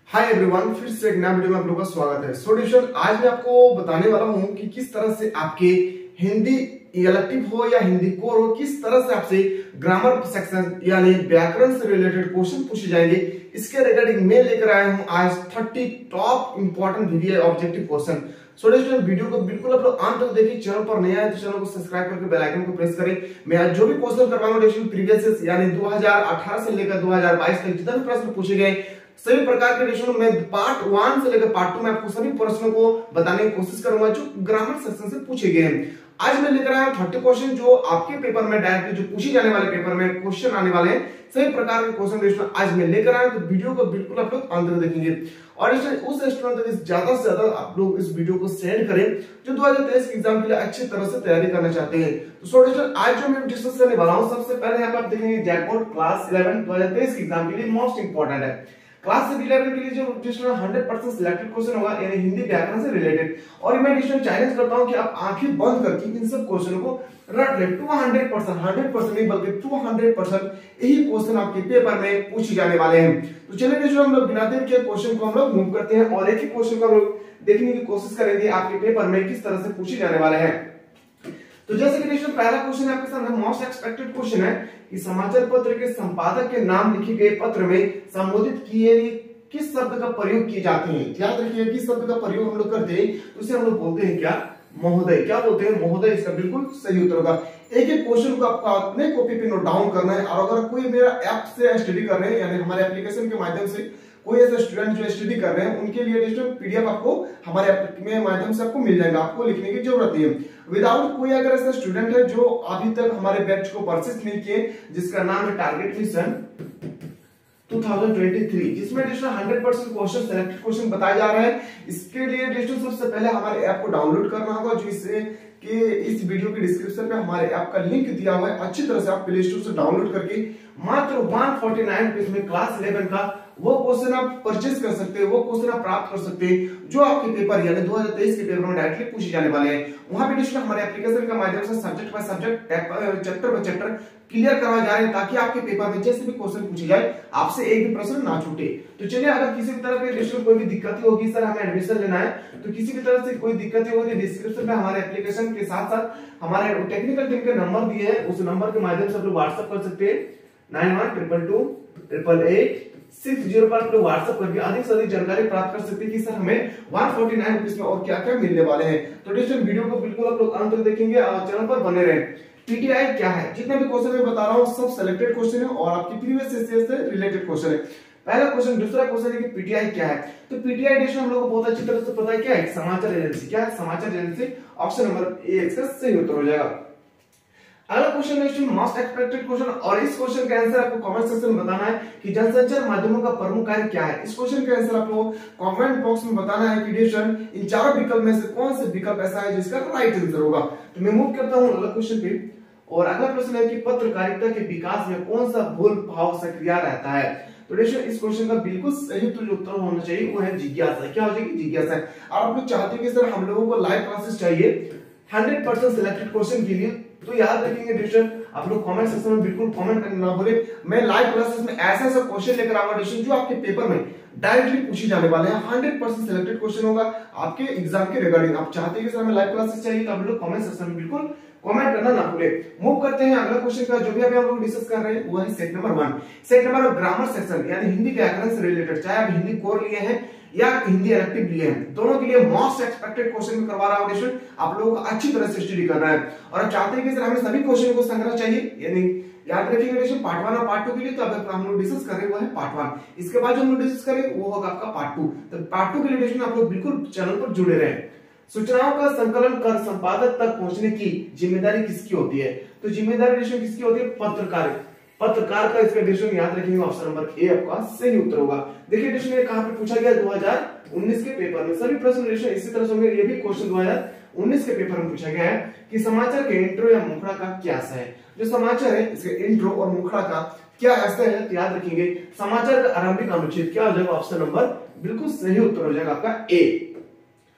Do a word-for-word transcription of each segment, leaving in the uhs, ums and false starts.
Hi everyone, फिर से एक नया वीडियो में आप लोगों का स्वागत है। सो डिविजन, आज मैं आपको बताने वाला हूं कि किस तरह से आपके हिंदी इलेक्टिव हो या हिंदी कोर हो, किस तरह से आपसे ग्रामर सेक्शन यानी व्याकरण से रिलेटेड क्वेश्चन पूछे जाएंगे। इसके रिगार्डिंग मैं लेकर आया हूं आज तीस top important video objective question. So division, video को बिल्कुल आप लोग अंत तक देखिए। चैनल पर नया है तो चैनल को सब्सक्राइब करके बेल आइकन को प्रेस करें। मैं आज जो भी क्वेश्चन करवाऊंगा डिविजन प्रीवियस यानी दो हज़ार अठारह से लेकर दो हज़ार बाईस तक जितने भी प्रश्न पूछे गए सभी प्रकार के क्वेश्चन में पार्ट वन से लेकर पार्ट टू में आपको सभी प्रश्नों को बताने की कोशिश करूंगा जो ग्रामर सेक्शन से पूछे गए हैं। आज मैं लेकर आया हूं तीस क्वेश्चन जो आपके पेपर में डायरेक्टली जो पूछे जाने वाले पेपर में क्वेश्चन आने वाले हैं। सभी प्रकार के क्वेश्चन आज मैं लेकर आया हूं, तो वीडियो को बिल्कुल आप लोग अंत तक देखेंगे और उस स्टूडेंट तक ज्यादा से ज्यादा आप लोग इस वीडियो को शेयर करें जो दो हज़ार तेईस के एग्जाम के लिए अच्छी तरह से तैयारी करना चाहते हैं। तो स्टूडेंट, आज जो मैं डिस्कस करने वाला हूं, सबसे पहले यहाँ पर आप देखेंगे जैकपॉट क्लास इलेवन दो हज़ार तेईस के एग्जाम के लिए मोस्ट इंपोर्टेंट है। क्लास इलेवन के लिए जो test hundred percent selected question होगा यानी हिंदी व्याकरण से रिलेटेड, और मैं टेस्ट चैलेंज करता हूं कि आप आंखें बंद करके इन सब क्वेश्चनों को रट ले। हंड्रेड परसेंट हंड्रेड परसेंट नहीं बल्कि हंड्रेड परसेंट यही क्वेश्चन आपके पेपर में पूछे जाने वाले हैं। तो चलिए टेस्ट हम लोग बिना देर के क्वेश्चन को हम लोग मूव करते हैं और एक ही क्वेश्चन को हम लोग देखने की कोशिश करेंगे आपके पेपर में किस तरह से पूछे जाने वाले हैं। तो जैसे कि क्वेश्चन पहला क्वेश्चन आपके सामने मोस्ट एक्सपेक्टेड क्वेश्चन है कि समाचार पत्र के संपादक के नाम लिखे गए पत्र में संबोधित किए किस शब्द का प्रयोग किए जाते हैं। याद रखिए किस शब्द का प्रयोग हम लोग करते हैं तो उसे हम लोग बोलते हैं क्या, महोदय। क्या बोलते हैं, महोदय। इसका बिल्कुल सही उत्तर होगा। एक एक क्वेश्चन को आपको अपने कॉपी पे नोट डाउन करना है और अगर कोई मेरा ऐप से स्टडी कर रहे हैं यानी हमारे एप्लीकेशन के माध्यम से कोई ऐसा स्टूडेंट जो स्टडी कर रहे हैं उनके लिए पीडीएफ आपको हमारे ऐप के माध्यम से आपको मिल जाएगा, आपको लिखने की जरूरत नहीं है। विदाउट कोई अगर ऐसा स्टूडेंट है जो अभी तक हमारे बैच को परचेस नहीं किए जिसका नाम है टारगेट मिशन दो हज़ार तेईस, जिसमें hundred percent question selected question बताया जा रहा है, इसके लिए सबसे पहले हमारे ऐप को डाउनलोड करना होगा जिससे कि इस वीडियो के डिस्क्रिप्शन में हमारे ऐप का लिंक दिया हुआ है। अच्छी तरह से आप प्ले स्टोर से डाउनलोड करके मात्र एक सौ उनचास रुपए में क्लास इलेवन का वो क्वेश्चन आप परचेज कर सकते हैं, वो क्वेश्चन आप प्राप्त कर सकते हैं जो आपके पेपर यानी दो हज़ार तेईस के पेपर में डायरेक्टली पूछे जाने वाले हैं। वहां पे हमारे एप्लीकेशन के माध्यम से subject by subject chapter by chapter clear करवाए जा रहे हैं ताकि आपके पेपर में जैसे भी क्वेश्चन पूछे जाए आपसे एक भी प्रश्न ना छूटे। तो चलिए, अगर किसी भी तरह के कोई भी दिक्कत होगी, सर हमें एडमिशन लेना है, तो किसी भी तरह से कोई दिक्कत होगी डिस्क्रिप्शन में हमारे एप्लीकेशन के साथ साथ हमारे टेक्निकल टीम के नंबर दिए हैं, उस नंबर के माध्यम से आप लोग व्हाट्सएप कर सकते हैं nine one triple two triple eight six zero पर लोग व्हाट्सएप करके अधिक से अधिक जानकारी प्राप्त कर सकते हैं कि सर हमें एक सौ उनचास रुपीस में और क्या क्या मिलने वाले हैं। तो डिस्टेंस वीडियो को बिल्कुल आप लोग अंत तक देखेंगे और चैनल पर बने रहें। पीटीआई क्या है, जितने भी क्वेश्चन मैं बता रहा हूँ सब सिलेक्टेड क्वेश्चन है और आपकी प्रीवियस एसएस से रिलेटेड क्वेश्चन है। पहला क्वेश्चन, दूसरा क्वेश्चन है कि पीटीआई क्या है। तो पीटीआई डिस्ट्रिक्ट हम लोगों को बहुत अच्छी तरह से पता है क्या है, समाचार एजेंसी। क्या है, समाचार एजेंसी। ऑप्शन नंबर ए इसका सही उत्तर हो जाएगा। अगला क्वेश्चन है मोस्ट एक्सपेक्टेड क्वेश्चन और इस क्वेश्चन का आंसर आपको कमेंट सेक्शन में बताना है कि जनसंचार माध्यमों का प्रमुख कार्य क्या है। इस क्वेश्चन का आंसर आपको कमेंट बॉक्स में बताना है कि डिस्ट्रिक्ट इन चारों विकल्प में से कौन से विकल्प ऐसा है जिसका राइट आंसर होगा। तो मैं मूव करता हूं अगला क्वेश्चन पे और अगला प्रश्न है कि पत्रकारिता के विकास में कौन सा भूल भाव सक्रिय रहता है। तो देखिए इस क्वेश्चन का बिल्कुल सही जो उत्तर होना चाहिए वो है जिज्ञासा। क्या हो जाएगी, जिज्ञासा। और आप लोग चाहते हैं कि सर हम लोगों को लाइव क्लासेस चाहिए हंड्रेड परसेंट सिलेक्टेड क्वेश्चन के लिए, तो याद रखेंगे डिस्ट्रिक्ट आप लोग कमेंट सेक्शन में बिल्कुल कमेंट करना ना भूले। मैं लाइव क्लासेस में ऐसा ऐसा क्वेश्चन लेकर आऊंगा डिस्ट्रिक्ट जो आपके पेपर में डायरेक्टली पूछे जाने वाले हैं। हंड्रेड परसेंट सिलेक्टेड क्वेश्चन होगा आपके एग्जाम के रिगार्डिंग। आप चाहते हैं कि सर हमें लाइव क्लासेस चाहिए तो आप लोग कमेंट सेक्शन में बिल्कुल कमेंट करना ना भूले। मूव करते हैं अगला क्वेश्चन का जो भी अभी हम लोग डिस्कस कर रहे हैं वो है set number one. Set number grammar section यानी हिंदी व्याकरण से रिलेटेड, चाहे आप हिंदी कोर लिए हैं या हिंदी इलेक्टिव लिए हैं, दोनों के लिए मोस्ट एक्सपेक्टेड क्वेश्चन में करवा रहा हूं डिस्ट्रिक्ट। आप लोगों को अच्छी तरह से स्टडी करना है और आप चाहते हैं कि सर हमें सभी क्वेश्चन को संग्रह चाहिए यानी याद रखिएगा डिस्ट्रिक्ट पार्ट वन और पार्ट टू के लिए तो अब हम लोग डिस्कस कर रहे हैं वो है पार्ट वन। इसके बाद जो हम लोग डिस्कस करेंगे वो होगा आपका पार्ट टू। तो पार्ट टू के लिए डिस्ट्रिक्ट आप लोग बिल्कुल चैनल पर जुड़े रहें। सूचनाओं का संकलन कर संपादक तक पहुंचने की जिम्मेदारी किसकी होती है। तो जिम्मेदारी डिस्ट्रिक्ट किसकी होती है, पत्रकार। पत्रकार का इसका डिस्ट्रिक्ट याद रखेंगे ऑप्शन नंबर ए आपका सही उत्तर होगा। देखिए डिस्ट्रिक्ट कहां पे पूछा गया, दो हज़ार उन्नीस के पेपर में सभी प्रश्न डिस्ट्रिक्ट इसी तरह से होंगे। ये भी क्वेश्चन दो हज़ार उन्नीस के पेपर में पूछा गया है कि समाचार के इंट्रो या मुखड़ा का क्या ऐसा है। जो समाचार है इसके इंट्रो और मुखड़ा का क्या ऐसा है, तो याद रखेंगे समाचार का आरंभिक अनुच्छेद क्या हो जाएगा, ऑप्शन नंबर बिल्कुल सही उत्तर हो जाएगा आपका ए।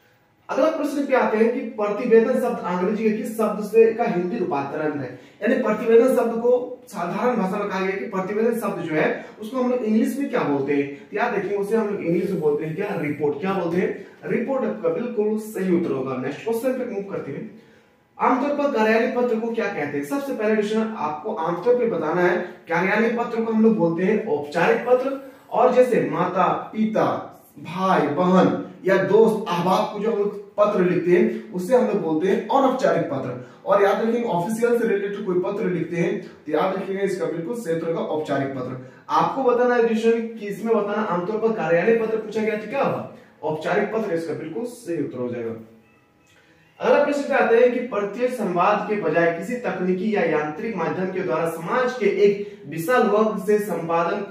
अगला प्रश्न पे आते हैं कि प्रतिवेदन शब्द अंग्रेजी के किस शब्द से का हिंदी रूपांतरण है। यानी प्रतिवेदन शब्द को साधारण भाषा में कहा गया कि प्रतिवेदन शब्द जो है उसको हम लोग इंग्लिश में क्या बोलते हैं, तो याद रखिए उसे हम लोग इंग्लिश में बोलते हैं क्या, रिपोर्ट। क्या बोलते हैं, रिपोर्ट। आपका बिल्कुल सही उत्तर होगा। नेक्स्ट क्वेश्चन पे मूव करते हैं। आमतौर पर कार्यालय पत्र को क्या कहते हैं। सबसे पहले क्वेश्चन आपको आमतौर पर बताना है, कार्यालय पत्र को हम लोग बोलते हैं औपचारिक पत्र, और जैसे माता पिता भाई बहन या दोस्त अहबाब को जो हम लोग पत्र लिखते हैं उसे हम लोग बोलते हैं अनौपचारिक पत्र। और याद रखेंगे ऑफिशियल से रिलेटेड कोई पत्र लिखते हैं तो याद रखिएगा इसका बिल्कुल सही उत्तर होगा औपचारिक पत्र। आपको बताना है कि इसमें बताना आमतौर पर कार्यालय पत्र पूछा गया तो क्या होगा, औपचारिक पत्र। इसका बिल्कुल सही उत्तर हो जाएगा। अगला प्रश्न पे आते हैं कि प्रत्येक संवाद के बजाय किसी तकनीकी या यांत्रिक माध्यम के द्वारा समाज के एक विशाल वर्ग से संपादन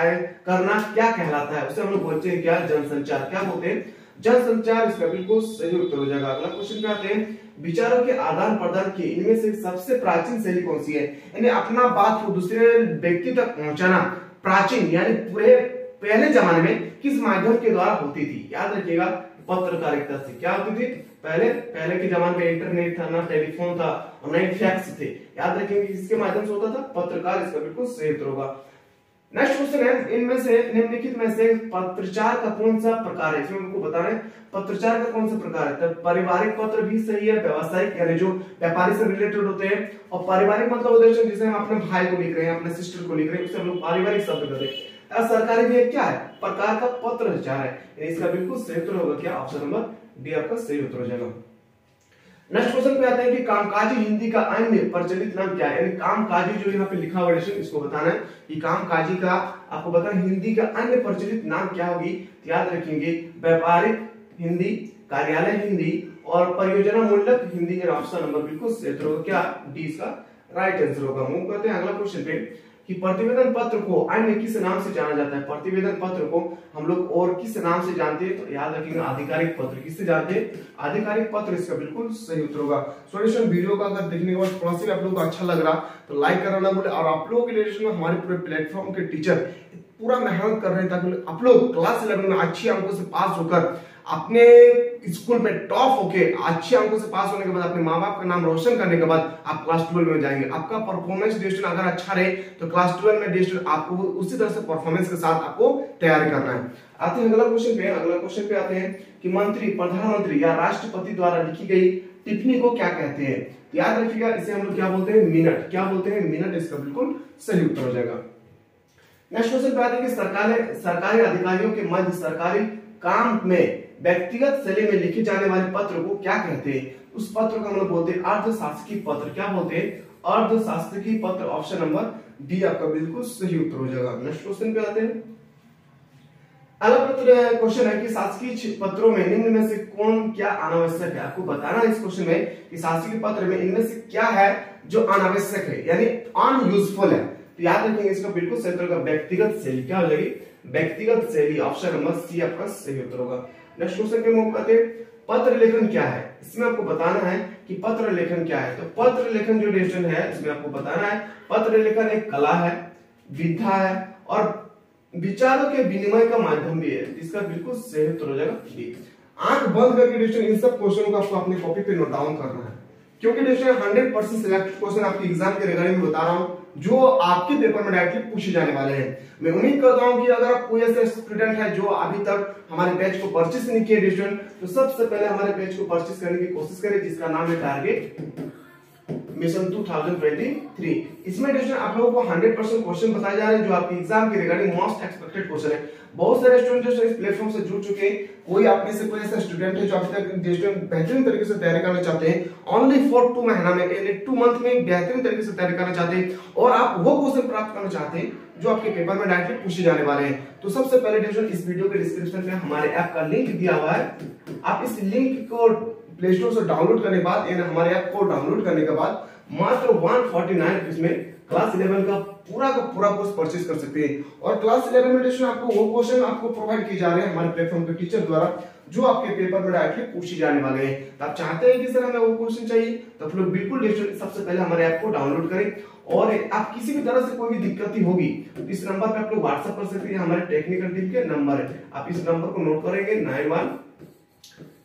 करना क्या कहलाता है। उसे हम लोग बोलते हैं क्या, जनसंचार। क्या बोलते हैं, जनसंचार। इसका बिल्कुल सही उत्तर हो जाएगा। अगला क्वेश्चन पे आते हैं, विचारों के आदान प्रदान की इनमें से सबसे प्राचीन शैली कौन सी है। यानी अपना बात को दूसरे व्यक्ति तक पहुंचाना प्राचीन यानी पूरे पहले जमाने में किस माध्यम के द्वारा होती थी। याद रखिएगा पत्रकारिता से। क्या होती थी, पहले पहले के जमाने में इंटरनेट था, ना टेलीफोन था, और ना फैक्स थे। याद रखेंगे किसके माध्यम से होता था, पत्रकार। इसका बिल्कुल सही उत्तर होगा। नेक्स्ट क्वेश्चन है, इनमें से निम्नलिखित में से पत्रचार का कौन सा प्रकार है। इसमें हमको बताना है पत्रचार का कौन सा प्रकार है। तो पारिवारिक पत्र भी सही है, व्यवसायिक यानी जो व्यापारी से रिलेटेड होते हैं, और पारिवारिक मतलब उद्देश्य जिसे हम अपने भाई को लिख रहे हैं, अपने सिस्टर को लिख रहे हैं, उसे हम लोग पारिवारिक शब्द कहते हैं। सरकारी भी क्या है, प्रकार का पत्रचार है। इसका बिल्कुल सही उत्तर होगा क्या, ऑप्शन नंबर डी आपका सही उत्तर हो जाएगा। नेक्स्ट क्वेश्चन पे आते हैं कि कामकाजी हिंदी का अन्य प्रचलित नाम क्या है। यानी कामकाजी जो यहाँ पे लिखा हुआ है इसको बताना है कि कामकाजी का आपको बताना हिंदी का अन्य प्रचलित नाम क्या होगी। तो याद रखेंगे व्यापारिक हिंदी, कार्यालय हिंदी और परियोजना मूलक हिंदी। ऑप्शन नंबर बिल्कुल सही उत्तर होगा क्या, डी इसका राइट आंसर होगा। मूव करते हैं अगला क्वेश्चन पे कि प्रतिवेदन पत्र को अन्य किस नाम से जाना जाता है। प्रतिवेदन पत्र को हम लोग और किस नाम से जानते हैं, तो याद रखिएगा आधिकारिक पत्र। किससे जानते हैं, आधिकारिक पत्र। इसका बिल्कुल सही उत्तर होगा। सॉल्यूशन वीडियो का अगर देखने के बाद थोड़ा सा आप लोगों को अच्छा लग रहा तो लाइक करना ना भूले, और आप लोगों के लिए हमारे पूरे प्लेटफॉर्म के टीचर पूरा मेहनत कर रहे हैं ताकि आप लोग क्लास इलेवन में अच्छे अंकों से पास होकर अपने स्कूल में टॉप होके अच्छे अंकों से पास होने के बाद अपने माँ बाप का नाम रोशन करने के बाद आप क्लास ट्वेल्व में जाएंगे। आपका परफॉर्मेंस डेस्टिन अगर अच्छा रहे तो क्लास ट्वेल्व में डेस्टिन आपको उसी तरह से परफॉर्मेंस के साथ आपको तैयारी करना है। आते हैं अगला क्वेश्चन पे। अगला क्वेश्चन पे आते हैं कि मंत्री, प्रधानमंत्री या राष्ट्रपति द्वारा लिखी गई टिप्पणी को क्या कहते हैं। याद रखिएगा इसे हम लोग क्या बोलते हैं, मिनट। क्या बोलते हैं, मिनट। इसका बिल्कुल सही उत्तर हो जाएगा। नेक्स्ट क्वेश्चन पे आते हैं कि सरकारी सरकारी अधिकारियों के मध्य सरकारी काम में व्यक्तिगत शैली में लिखे जाने वाले पत्र को क्या कहते हैं। उस पत्र को हम लोग बोलते हैं अर्धशासकीय पत्र। क्या बोलते हैं, अर्धशासकीय पत्र। ऑप्शन नंबर डी आपका बिल्कुल सही उत्तर हो जाएगा। नेक्स्ट क्वेश्चन पे आते हैं। अगला पत्र क्वेश्चन है कि शासकीय पत्रों में निम्न में से कौन क्या अनावश्यक है। आपको बताना है इस क्वेश्चन में कि शासकीय पत्र में इनमें से क्या है जो अनावश्यक है यानी अनयूजफुल है। तो याद रखेंगे इसका बिल्कुल सही उत्तर होगा व्यक्तिगत शैली। क्या हो जाएगी, व्यक्तिगत शैली। ऑप्शन नंबर सी आपका सही उत्तर होगा। नेक्स्ट क्वेश्चन पे मूव करते हैं, पत्र लेखन क्या है। इसमें आपको बताना है कि पत्र लेखन क्या है। तो पत्र लेखन जो डिवीजन है इसमें आपको बताना है पत्र लेखन एक कला है, विधा है और विचारों के विनिमय का माध्यम भी है। इसका बिल्कुल सही उत्तर हो जाएगा। आंख बंद करके डिवीजन इन सब क्वेश्चनों को आपको अपनी कॉपी पे नोट डाउन करना है, क्योंकि division hundred percent select question आपके एग्जाम के रिगार्डिंग में बता रहा हूँ जो आपके पेपर में डायरेक्टली पूछे जाने वाले हैं। मैं उम्मीद करता हूं कि अगर आप कोई ऐसे स्टूडेंट है जो अभी तक हमारे बैच को परचेस नहीं किए डिवीजन, तो सबसे पहले हमारे बैच को परचेस करने की कोशिश करें जिसका नाम है टारगेट मिशन दो हज़ार तेईस। इसमें डिवीजन आप लोगों को हंड्रेड परसेंट क्वेश्चन बताए जा रहे हैं जो आपके एग्जाम के रिगार्डिंग मोस्ट एक्सपेक्टेड क्वेश्चन है। बहुत सारे स्टूडेंट जो इस प्लेटफॉर्म से जुड़ चुके हैं, कोई आप में से कोई ऐसा स्टूडेंट है जो अभी तक बेहतरीन तरीके से तैयारी करना चाहते हैं, ओनली फॉर टू महीना में यानी टू मंथ में बेहतरीन तरीके से तैयारी करना चाहते हैं और आप वो क्वेश्चन प्राप्त करना चाहते हैं जो आपके पेपर में डायरेक्टली पूछे जाने वाले हैं। तो सबसे पहले डिवीजन इस वीडियो के डिस्क्रिप्शन में हमारे ऐप का लिंक दिया हुआ है। आप इस लिंक को प्ले स्टोर से डाउनलोड करने के बाद यानी हमारे ऐप को डाउनलोड करने के बाद मात्र एक सौ उनचास में क्लास इलेवन का पूरा का पूरा कोर्स परचेज कर सकते हैं। और क्लास इलेवन में डिवीजन आपको वो क्वेश्चन आपको प्रोवाइड किए जा रहे हैं हमारे प्लेटफॉर्म के टीचर द्वारा जो आपके पेपर में डायरेक्टली पूछे जाने वाले हैं। तो आप चाहते हैं कि सर हमें वो क्वेश्चन चाहिए तो आप लोग बिल्कुल डिवीजन सबसे पहले हमारे ऐप को डाउनलोड करें और आप किसी भी तरह से कोई भी दिक्कत होगी तो इस नंबर पे आप लोग व्हाट्सएप कर सकते हैं। हमारे टेक्निकल टीम के नंबर है, आप इस नंबर को नोट करेंगे nine one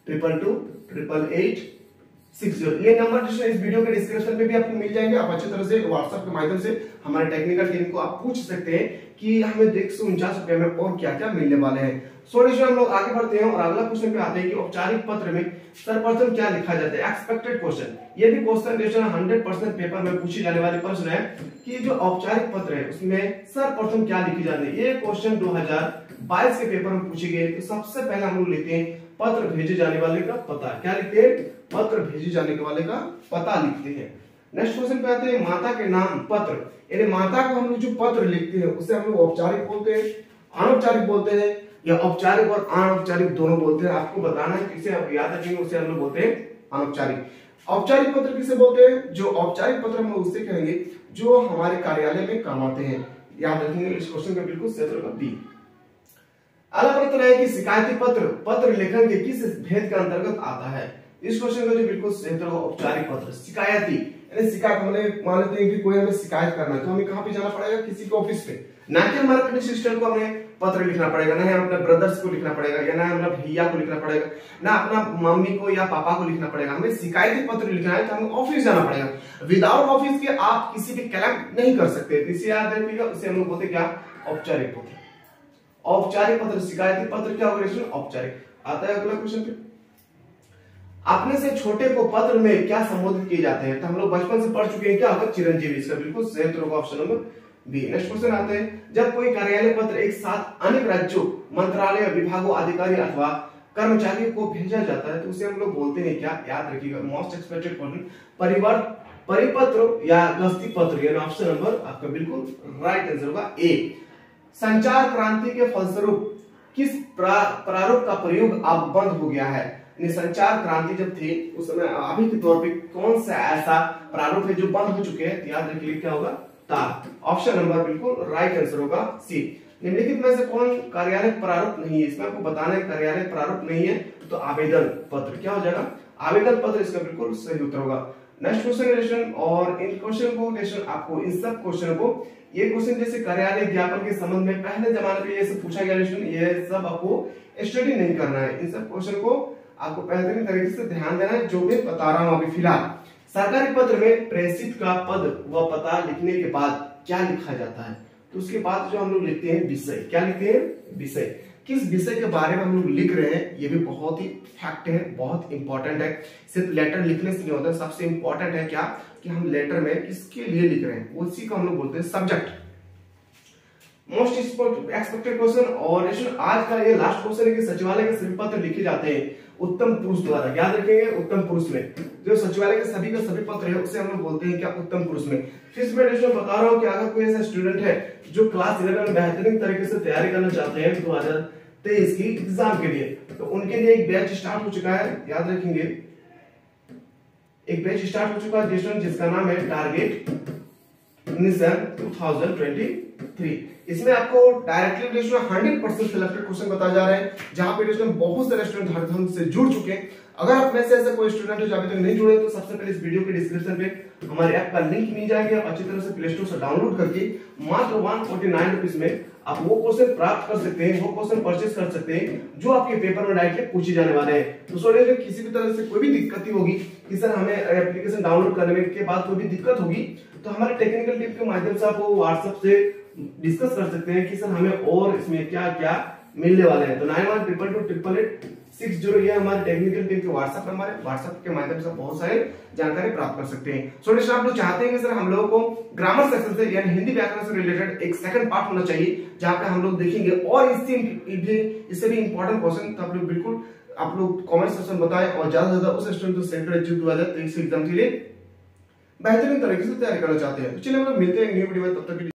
triple two triple eight six zero. ये नंबर इस वीडियो के डिस्क्रिप्शन में भी आपको मिल जाएंगे। आप अच्छी तरह से व्हाट्सएप के माध्यम से हमारे टेक्निकल टीम को आप पूछ सकते हैं कि हमें एक सौ उनचास रुपए में और क्या क्या मिलने वाले हैं। सो डिशन हम लोग आगे बढ़ते हैं और अगला क्वेश्चन पे आते हैं कि औपचारिक पत्र में सर्वप्रथम क्या लिखा जाता है। एक्सपेक्टेड क्वेश्चन, ये भी question question hundred percent paper में पूछी जाने वाले प्रश्न है कि जो औपचारिक पत्र है उसमें सर्वप्रथम क्या लिखी जाती है। ये क्वेश्चन दो हजार बाईस के पेपर में पूछे गए। तो सबसे पहले हम लोग लिखते हैं पत्र भेजे जाने वाले का पता। क्या लिखते हैं? पत्र भेजे जाने वाले का पता लिखते हैं। नेक्स्ट क्वेश्चन पे आते हैं माता के नाम पत्र, यानी माता को हम लोग जो पत्र लिखते हैं उसे हम लोग औपचारिक बोलते हैं, अनौपचारिक बोलते हैं या औपचारिक और अनौपचारिक दोनों बोलते हैं। आपको बताना है किसे आप याद रखेंगे, उसे हम लोग बोलते हैं अनौपचारिक। औपचारिक पत्र किसे बोलते हैं? जो औपचारिक पत्र हम उससे कहेंगे जो हमारे कार्यालय में काम आते हैं। याद रखेंगे इस क्वेश्चन का बिल्कुल सही उत्तर बी। अगला प्रश्न है कि शिकायती पत्र पत्र लेखन के किस भेद के अंतर्गत आता है। इस क्वेश्चन का जो बिल्कुल सही उत्तर औपचारिक पत्र। शिकायती यानी शिकायत, हमने मान लेते हैं कि कोई हमें शिकायत करना है तो हमें कहां पे जाना पड़ेगा? किसी के ऑफिस पे, ना कि हमारे अपने सिस्टर को हमें पत्र लिखना पड़ेगा, ना अपने ब्रदर्स को लिखना पड़ेगा, या ना अपना भैया को लिखना पड़ेगा, ना अपना मम्मी को या पापा को लिखना पड़ेगा। हमें शिकायती पत्र लिखना है तो हमें ऑफिस जाना पड़ेगा। विदाउट ऑफिस के आप किसी भी क्लेम नहीं कर सकते। इसे याद रखिएगा, उसे हम लोग बोलते क्या? औपचारिक पत्र। औपचारिक पत्र, शिकायती पत्र क्या होगा? औपचारिक। आता है अगला क्वेश्चन पे, अपने से छोटे को पत्र में क्या संबोधित किए जाते हैं। तो हम लोग बचपन से पढ़ चुके हैं, क्या होगा? चिरंजीवी। इसका बिल्कुल सही उत्तर होगा option number B. Next question आते हैं, जब कोई कार्यालय पत्र एक साथ अनेक राज्यों, मंत्रालय, विभागों, अधिकारी अथवा कर्मचारियों को भेजा जाता है तो उसे हम लोग बोलते हैं क्या? याद रखिएगा, मोस्ट एक्सपेक्टेड क्वेश्चन, परिवर्त परिपत्र या गस्ती पत्र। यानी ऑप्शन नंबर आपका बिल्कुल राइट आंसर होगा ए। संचार क्रांति के फलस्वरूप किस प्रा, प्रारूप का प्रयोग अब बंद हो गया है। संचार क्रांति जब थी उस समय अभी के तौर पे कौन सा ऐसा प्रारूप है जो बंद हो चुके हैं? याद रखिए क्या होगा? तार। ऑप्शन नंबर बिल्कुल राइट आंसर होगा सी। निम्नलिखित में से कौन कार्यालय प्रारूप नहीं है? इसमें आपको बताना है कार्यालय प्रारूप नहीं है तो आवेदन पत्र। क्या हो जाएगा? आवेदन पत्र इसका बिल्कुल सही उत्तर होगा। नेक्स्ट क्वेश्चन क्वेश्चन और इन क्वेश्चन को क्वेश्चन आपको इन सब क्वेश्चन को ये क्वेश्चन जैसे कार्यालय ज्ञापन के संबंध में पहले जमाने पे ये सब पूछा गया क्वेश्चन, ये सब आपको स्टडी नहीं करना है। इन सब क्वेश्चन को आपको बेहतरीन तरीके से ध्यान देना है जो भी बता रहा हूं अभी फिलहाल। सरकारी पत्र में प्रेषित का पद व पता लिखने के बाद क्या लिखा जाता है? तो उसके बाद जो हम लोग लिखते हैं विषय। क्या लिखते हैं? विषय। किस विषय के बारे में हम लोग लिख रहे हैं ये भी बहुत ही फैक्ट है, बहुत इंपॉर्टेंट है। सिर्फ लेटर लिखने से नहीं होता, सबसे इंपॉर्टेंट है क्या कि हम लेटर में किसके लिए लिख रहे हैं, उसी को हम लोग बोलते हैं सब्जेक्ट। मोस्ट एक्सपेक्टेड क्वेश्चन और आज का ये लास्ट क्वेश्चन है कि सचिवालय के सभी पत्र लिखे जाते हैं उत्तम पुरुष द्वारा। याद रखेंगे उत्तम पुरुष में जो सचिवालय के सभी के सभी पत्र है उसे हम लोग बोलते हैं क्या? उत्तम पुरुष में। फिर मैं बता रहा हूँ कि अगर कोई ऐसा स्टूडेंट है जो क्लास इलेवन में बेहतरीन तरीके से तैयारी करना चाहते हैं दो हजार तेईस की एग्जाम के लिए, तो उनके लिए एक बैच स्टार्ट हो चुका है। याद रखेंगे एक बैच स्टार्ट हो चुका है जिसका नाम है टारगेट इग्निशन दो हज़ार तेईस। इसमें आपको directly hundred percent selected question बताए जा रहे हैं जहां पे बहुत सारे स्टूडेंट हर ढंग से जुड़ चुके हैं। अगर आप में से ऐसा कोई स्टूडेंट है जो अभी तक नहीं जुड़े तो सबसे पहले इस वीडियो के डिस्क्रिप्शन पे हमारे ऐप का लिंक मिल जाएगा। आप अच्छी तरह से प्ले स्टोर से डाउनलोड करके मात्र वन फोर्टी नाइन रुपीज में आप वो क्वेश्चन प्राप्त कर सकते हैं, वो क्वेश्चन परचेज कर सकते हैं जो आपके पेपर में डायरेक्टली पूछे जाने वाले हैं। तो स्टूडेंट किसी भी तरह से कोई भी दिक्कत होगी कि सर हमें एप्लीकेशन डाउनलोड करने के बाद कोई भी दिक्कत होगी तो हमारे टेक्निकल टीम के माध्यम से आप वो व्हाट्सएप से डिस्कस कर सकते हैं कि सर हमें और इसमें क्या क्या मिलने वाले हैं। तो nine one triple two triple eight six zero ये हमारे टेक्निकल टीम के व्हाट्सएप नंबर है। व्हाट्सएप के माध्यम से बहुत सारे जानकारी प्राप्त कर सकते हैं। सो so, आप लोग चाहते हैं कि सर हम लोगों को ग्रामर सेक्शन से यानी हिंदी व्याकरण से रिलेटेड एक सेकंड पार्ट होना चाहिए जहां पे हम लोग देखेंगे और इससे इससे भी इंपॉर्टेंट क्वेश्चन, तो आप लोग बिल्कुल आप लोग कमेंट सेक्शन बताएं और ज्यादा से ज्यादा उस स्टूडेंट को सेलेक्ट करें जो दो हजार तेईस एग्जाम के लिए बेहतरीन तरीके से तैयारी करना चाहते हैं। तो चलिए हम लोग मिलते हैं न्यू वीडियो में, तब तक